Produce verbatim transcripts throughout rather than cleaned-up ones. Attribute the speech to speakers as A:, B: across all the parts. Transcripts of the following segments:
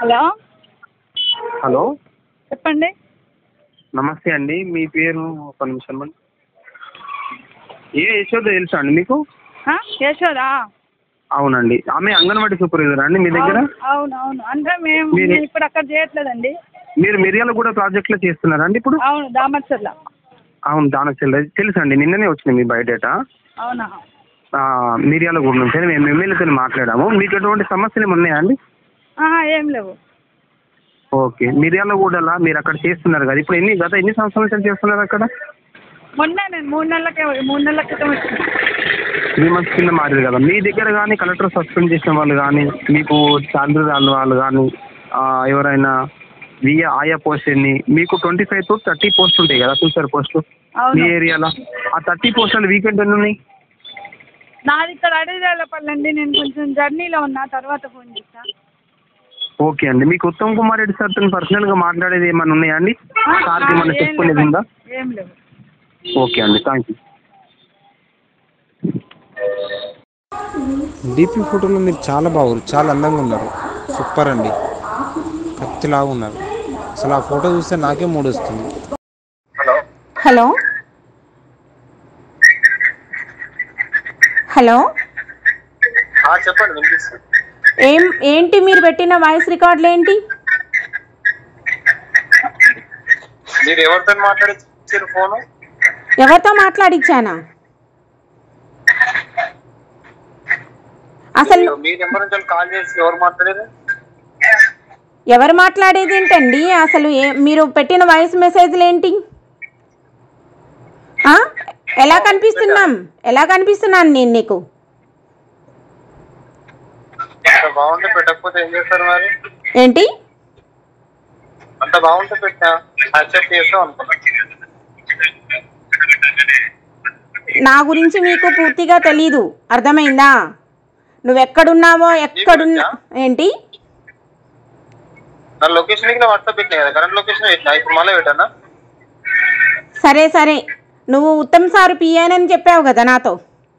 A: Hello
B: hello
A: చెప్పండి.
B: నమస్తే అండి. మీ పేరు ఒక నిమిషం అండి. ఏ యశోద తెలుసా అండి మీకు?
A: యశోదా?
B: అవునండి. ఆమె అంగన్వాడీ సూపర్వైజర్ అండి మీ దగ్గర?
A: అవును అవును. అంటే మేము ఇప్పుడు అక్కడ చేయట్లేదండి.
B: మీరు మిర్యాలగూడ ప్రాజెక్ట్లో చేస్తున్నారా అండి ఇప్పుడు?
A: అవును, దామర్చర్ల.
B: అవును, దానచర్ల తెలుసండి. నిన్ననే వచ్చింది మీ బయోడేటా.
A: అవునా?
B: మిర్యాలగూడ నుంచి మేము ఎమ్మెల్యేతో మాట్లాడాము. మీకు ఎటువంటి సమస్యలు ఏమి ఉన్నాయా అండి?
A: ఏం లేవు.
B: ఓకే. మిర్యాలగూడలా మీరు అక్కడ చేస్తున్నారు కదా, ఇప్పుడు ఎన్ని గత ఎన్ని సంవత్సరాల నుంచి చేస్తున్నారు అక్కడ?
A: మొన్న నేను మూడు నెలలకే మూడు నెలల క్రితం వచ్చింది.
B: త్రీ మంత్స్ కింద మారింది కదా. మీ దగ్గర కానీ కలెక్టర్ సస్పెండ్ చేసిన వాళ్ళు కానీ, మీకు శాలరీ రాని వాళ్ళు కానీ, ఎవరైనా విఏ ఆయా పోస్ట్ ఎన్ని, మీకు twenty five to thirty post ఉంటాయి కదా సూసర్ పోస్టులు మీ ఏరియాలో. ఆ థర్టీ పోస్టులు వీకెండ్ ఎన్ని ఉన్నాయి?
A: నాది ఇక్కడ అడవిదేలపల్లి. నేను కొంచెం జర్నీలో ఉన్నా, తర్వాత ఫోన్ చేస్తా.
B: ఓకే అండి. మీకు ఉత్తమ్ కుమార్ రెడ్డి సార్తో పర్సనల్గా మాట్లాడేది ఏమైనా ఉన్నాయా అండి? సార్కి ఏమైనా చెప్పుకునేది ఉందా?
A: ఏం లేవు.
B: ఓకే అండి, థ్యాంక్ యూ.
C: డీపీ ఫోటోలో మీరు చాలా బాగున్నారు, చాలా అందంగా ఉన్నారు. సూపర్ అండి, కత్తిలాగా ఉన్నారు. అసలు ఆ ఫోటో చూస్తే నాకే మూడు వస్తుంది.
D: హలో హలో
B: చెప్పండి, వినిపిస్తుంది.
D: ఏం ఏంటి మీరు పెట్టిన వాయిస్ రికార్డులు ఏంటి?
B: మీరు ఎవరితో మాట్లాడించారు ఫోను?
D: ఎవరితో మాట్లాడించానా? అసలు
B: మీ నెంబర్ నుంచి కాల్ చేసి ఎవరు మాట్లాడేది?
D: ఎవరు మాట్లాడేది ఏంటండి? అసలు ఏ మీరు పెట్టిన వాయిస్ మెసేజ్లు ఏంటి? ఎలా కనిపిస్తున్నాం ఎలా కనిపిస్తున్నాను నేను నీకు?
B: బాగుంటే పెట్టకపోతే ఏం చేస్తారు మరి?
D: ఏంటి
B: అంత బాగుంటే పెట్టా యాక్సెప్ట్ చేస్తాం అనుకున్నా.
D: నా గురించి మీకు పూర్తిగా తెలీదు, అర్థమైందా? నువ్వెక్కడున్నావో ఎక్కడున్నా ఏంటి?
B: నా లొకేషన్ వాట్సాప్ పెట్టినా కదా, కరెంట్ లొకేషన్ పెట్టినా, ఇప్పుడు మళ్ళీ పెట్టానా?
D: సరే సరే, నువ్వు ఉత్తమ్ సారు పియ్యానని చెప్పావు కదా నాతో.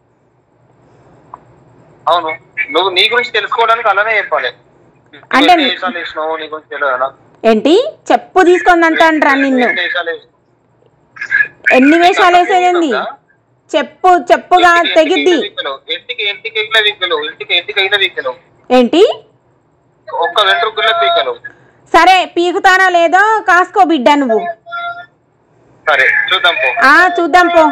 B: అవును, నువ్వు నీ గురించి తెలుసుకోవడానికి అలానే చెప్పాలి.
D: అంటే
B: నీ గురించి తెలియదా?
D: ఏంటి చెప్పు తీసుకొని అంటాను నిన్ను. ఎన్ని వేషాలు వేసేది? చెప్పు చెప్పుగా తెగిద్ది. ఏంటి? సరే పీకుతానా లేదో కాసుకో బిడ్డ నువ్వు. చూద్దాం పో.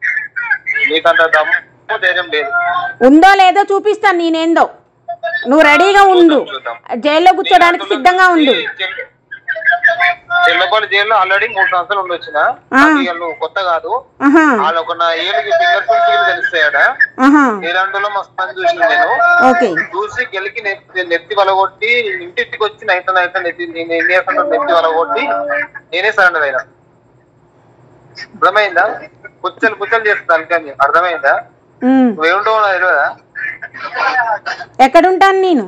D: ఉందో లేదో చూపిస్తాను నేనేందో. నువ్వు రెడీగా ఉండు, జైల్లో కూర్చోడానికి సిద్ధంగా ఉండు.
B: చెల్లపల్లి జైల్లో ఆల్రెడీ మూడు సంవత్సరాలు ఉండొచ్చిన, కొత్త కాదు. వాళ్ళు ఒక నా ఏళ్ళకి ఫింగర్ ప్రింట్స్ తెలుస్తాయట. ఇలాంటిలో మస్తు మంది చూసిన నేను. చూసి గెలికి నెత్తి వలగొట్టి ఇంటికి వచ్చి నైట్ నైట్ నెత్తి నేను ఎన్ని చేస్తాను నెత్తి వలగొట్టి నేనే సరెండర్ అయినా. అర్థమైందా? పుచ్చలు పుచ్చలు చేస్తాను కానీ, అర్థమైందా? నువ్వేమిటో తెలియదా?
D: ఎక్కడుంటాను నేను?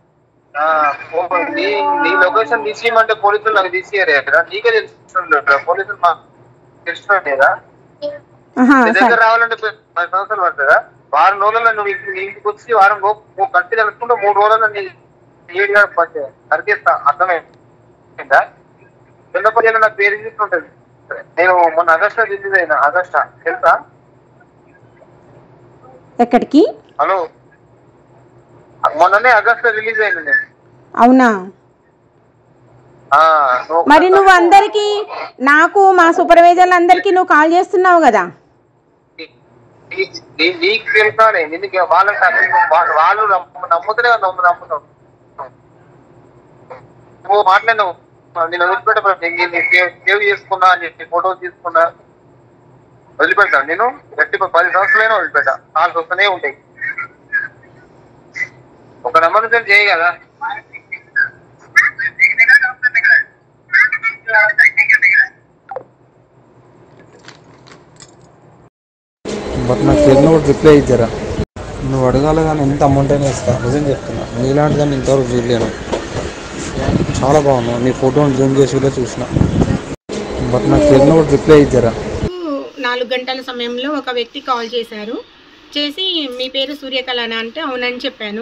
B: నీ లొకేషన్ తీసేయమంటే పోలీసులు నాకు తీసేయరే కదా, నీకే తెలుసు. పోలీసులు మా తెలుసు లేదా? నీ దగ్గర రావాలంటే పది సంవత్సరాలు పడుతుందా? వారం రోజుల్లో నువ్వు ఇంటికి వచ్చి వారం రోజు కట్టి తెలుసుకుంటే మూడు రోజుల్లో నీ ఏడు సరిచేస్తా. అర్థమైందా? చిన్నపల్లిలో నాకు పేరు తీసుకుంటుంది. నేను మొన్న ఆగస్టా రిలీజ్ అయినా. ఆగస్టా తెలుసా?
D: ఎక్కడికి?
B: హలో, మొన్ననే ఆగస్టా రిలీజ్ అయినా నేను.
D: అవునా? మరి నువ్వు అందరికి, నాకు మా సూపర్వైజర్లు అందరికి నువ్వు కాల్ చేస్తున్నావు కదా.
B: నీకు తెలుసానే, నిన్ను వాళ్ళ వాళ్ళు నమ్ముతూనే నమ్ముతావు. నువ్వు మాట్లాడినావు, నేను వదిలిపెట్ట సేవ్ చేసుకున్నా అని చెప్పి ఫోటోలు తీసుకున్నా, వదిలిపెట్టాను నేను. గట్టి పది సంవత్సరాలైనా వదిలిపెట్టా. కాల్స్ వస్తూనే ఉంటాయి. ఒక నెంబర్ నుంచి చేయి కదా.
C: బట్ నాకు తెలియని ఒకటి రిప్లై ఇచ్చారా? నువ్వు అడగాలి కానీ ఎంత అమౌంట్ అయినా ఇస్తా, నిజం చెప్తున్నా. నీలాంటి దాన్ని ఇంతవరకు చూడలేను. చాలా బాగున్నావు. నీ ఫోటోని జూమ్ చేసి కూడా చూసిన. బట్ నాకు తెలియని ఒకటి రిప్లై ఇచ్చారా?
E: నాలుగు గంటల సమయంలో ఒక వ్యక్తి కాల్ చేశారు. చేసి మీ పేరు సూర్యకళ అంటే అవునని చెప్పాను.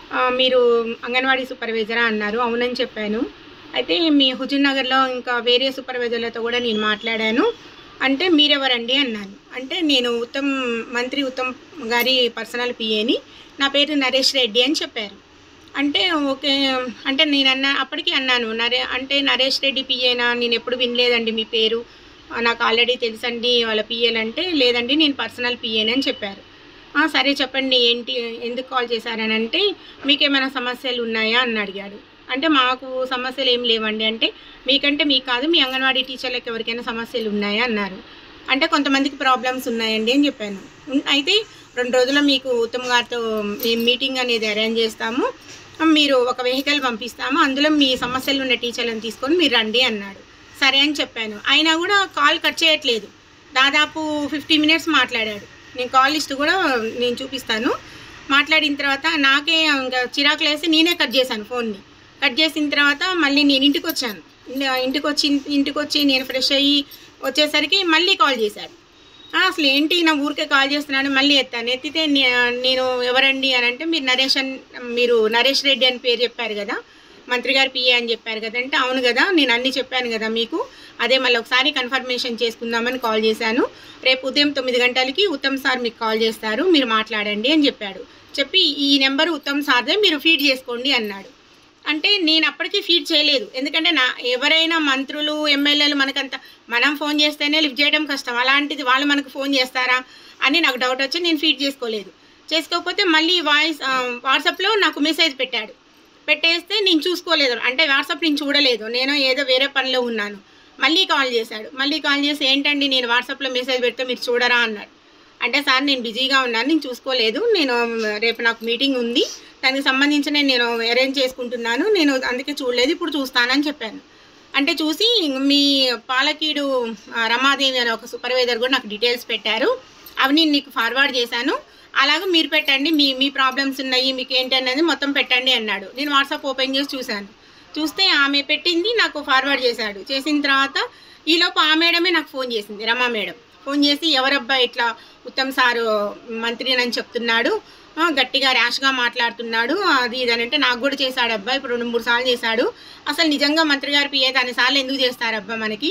E: మీరు అంగన్వాడీ సూపర్వైజరా అన్నారు. అవునని చెప్పాను. అయితే మీ హుజూర్ నగర్లో ఇంకా వేరే సూపర్వైజర్లతో కూడా నేను మాట్లాడాను. అంటే మీరెవరండి అన్నాను. అంటే నేను ఉత్తమ్ మంత్రి ఉత్తమ్ గారి పర్సనల్ పిఏని, నా పేరు నరేష్ రెడ్డి అని చెప్పారు. అంటే ఓకే అంటే నేను అన్నా అప్పటికి అన్నాను, నరే అంటే నరేష్ రెడ్డి పిఏనా, నేను ఎప్పుడు వినలేదండి మీ పేరు, నాకు ఆల్రెడీ తెలుసండి వాళ్ళ పిఏలు. అంటే లేదండి నేను పర్సనల్ పిఏని అని చెప్పారు. సరే చెప్పండి ఏంటి, ఎందుకు కాల్ చేశారని అంటే మీకు ఏమైనా సమస్యలు ఉన్నాయా అని అడిగాడు. అంటే మాకు సమస్యలు ఏం లేవండి. అంటే మీకంటే మీకు కాదు, మీ అంగన్వాడీ టీచర్లకు ఎవరికైనా సమస్యలు ఉన్నాయా అన్నారు. అంటే కొంతమందికి ప్రాబ్లమ్స్ ఉన్నాయండి అని చెప్పాను. అయితే రెండు రోజుల్లో మీకు ఉత్తమ్ గారితో మేము మీటింగ్ అనేది అరేంజ్ చేస్తాము, మీరు ఒక వెహికల్ పంపిస్తాము, అందులో మీ సమస్యలు ఉన్న టీచర్లను తీసుకొని మీరు రండి అన్నాడు. సరే అని చెప్పాను. అయినా కూడా కాల్ కట్ చేయట్లేదు. దాదాపు ఫిఫ్టీ మినిట్స్ మాట్లాడాడు. నేను కాల్ లిస్ట్ కూడా నేను చూపిస్తాను. మాట్లాడిన తర్వాత నాకే ఇంకా చిరాకులు వేసి నేనే కట్ చేశాను ఫోన్ని. కట్ చేసిన తర్వాత మళ్ళీ నేను ఇంటికి వచ్చాను. ఇంటికి వచ్చి ఇంటికి వచ్చి నేను ఫ్రెష్ అయ్యి వచ్చేసరికి మళ్ళీ కాల్ చేశాడు. అసలు ఏంటి నా ఊరికే కాల్ చేస్తున్నాడు. మళ్ళీ ఎత్తాను. ఎత్తితే నేను ఎవరండి అని అంటే మీరు నరేష్ మీరు నరేష్ రెడ్డి అని పేరు చెప్పారు కదా, మంత్రి గారు పిఏ అని చెప్పారు కదా. అంటే అవును కదా, నేను అన్నీ చెప్పాను కదా మీకు, అదే మళ్ళీ ఒకసారి కన్ఫర్మేషన్ చేసుకుందామని కాల్ చేశాను. రేపు ఉదయం తొమ్మిది గంటలకి ఉత్తమ్ సార్ మీకు కాల్ చేస్తారు, మీరు మాట్లాడండి అని చెప్పాడు. చెప్పి ఈ నెంబర్ ఉత్తమ్ సార్దే, మీరు ఫీడ్ చేసుకోండి అన్నాడు. అంటే నేను అప్పటికీ ఫీడ్ చేయలేదు. ఎందుకంటే నా ఎవరైనా మంత్రులు ఎమ్మెల్యేలు మనకంత మనం ఫోన్ చేస్తేనే లిఫ్ట్ చేయడం కష్టం, అలాంటిది వాళ్ళు మనకు ఫోన్ చేస్తారా అని నాకు డౌట్ వచ్చి నేను ఫీడ్ చేసుకోలేదు. చేసుకోకపోతే మళ్ళీ వాయిస్ వాట్సాప్లో నాకు మెసేజ్ పెట్టాడు. పెట్టేస్తే నేను చూసుకోలేదు, అంటే వాట్సాప్ నేను చూడలేదు, నేను ఏదో వేరే పనిలో ఉన్నాను. మళ్ళీ కాల్ చేశాడు. మళ్ళీ కాల్ చేసి ఏంటండి నేను వాట్సాప్లో మెసేజ్ పెడితే మీరు చూడరా అన్నాడు. అంటే సార్ నేను బిజీగా ఉన్నాను, నేను చూసుకోలేదు, నేను రేపు నాకు మీటింగ్ ఉంది, దానికి సంబంధించిన నేను అరేంజ్ చేసుకుంటున్నాను, నేను అందుకే చూడలేదు, ఇప్పుడు చూస్తానని చెప్పాను. అంటే చూసి మీ పాలకీడు రమాదేవి అనే ఒక సూపర్వైజర్ కూడా నాకు డీటెయిల్స్ పెట్టారు, అవి నేను నీకు ఫార్వర్డ్ చేశాను, అలాగే మీరు పెట్టండి, మీ మీ ప్రాబ్లమ్స్ ఉన్నాయి మీకు ఏంటి అనేది మొత్తం పెట్టండి అన్నాడు. నేను వాట్సాప్ ఓపెన్ చేసి చూశాను. చూస్తే ఆమె పెట్టింది నాకు ఫార్వర్డ్ చేశాడు. చేసిన తర్వాత ఈలోపు ఆ మేడమే నాకు ఫోన్ చేసింది, రమా మేడం. ఫోన్ చేసి ఎవరబ్బా ఇట్లా ఉత్తమ్ సారు మంత్రి అని చెప్తున్నాడు, గట్టిగా ర్యాష్గా మాట్లాడుతున్నాడు, అది ఇది అని అంటే నాకు కూడా చేశాడు అబ్బా, ఇప్పుడు రెండు మూడు సార్లు చేశాడు, అసలు నిజంగా మంత్రి గారి పిఏ అన్నిసార్లు ఎందుకు చేస్తారబ్బా మనకి,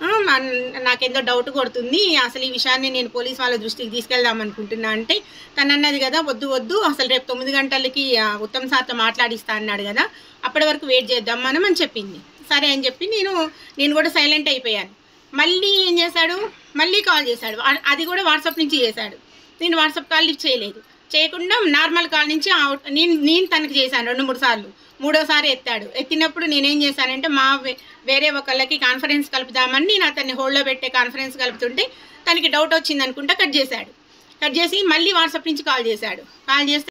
E: నాకెంతో డౌట్ కొడుతుంది, అసలు ఈ విషయాన్ని నేను పోలీస్ వాళ్ళ దృష్టికి తీసుకెళ్దాం అనుకుంటున్నా. అంటే తను అన్నది కదా వద్దు వద్దు అసలు రేపు తొమ్మిది గంటలకి ఉత్తమ్ సార్తో మాట్లాడిస్తా అన్నాడు కదా, అప్పటి వరకు వెయిట్ చేద్దాం మనం అని చెప్పింది. సరే అని చెప్పి నేను నేను కూడా సైలెంట్ అయిపోయాను. మళ్ళీ ఏం చేశాడు, మళ్ళీ కాల్ చేశాడు, అది కూడా వాట్సాప్ నుంచి చేశాడు. నేను వాట్సాప్ కాల్ లిఫ్ట్ చేయలేదు, చేయకుండా నార్మల్ కాల్ నుంచి నేను నేను తనకి చేశాను రెండు మూడు సార్లు. మూడోసారి ఎత్తాడు. ఎత్తినప్పుడు నేనేం చేశానంటే మా వేరే ఒకళ్ళకి కాన్ఫరెన్స్ కలుపుదామని నేను అతన్ని హోల్డ్లో పెట్టే కాన్ఫరెన్స్ కలుపుతుంటే తనకి డౌట్ వచ్చింది అనుకుంటా కట్ చేశాడు. కట్ చేసి మళ్ళీ వాట్సాప్ నుంచి కాల్ చేశాడు. కాల్ చేస్తే